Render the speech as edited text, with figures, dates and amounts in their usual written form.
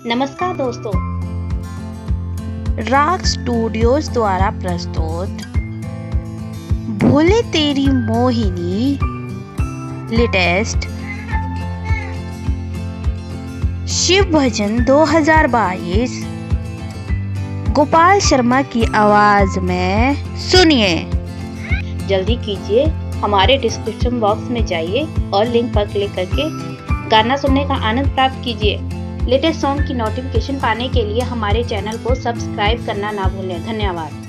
नमस्कार दोस्तों, राग स्टूडियोज द्वारा प्रस्तुत भूले तेरी मोहिनी लेटेस्ट शिव भजन 2022 गोपाल शर्मा की आवाज में सुनिए। जल्दी कीजिए, हमारे डिस्क्रिप्शन बॉक्स में जाइए और लिंक पर क्लिक करके गाना सुनने का आनंद प्राप्त कीजिए। लेटेस्ट सॉन्ग की नोटिफिकेशन पाने के लिए हमारे चैनल को सब्सक्राइब करना ना भूलें। धन्यवाद।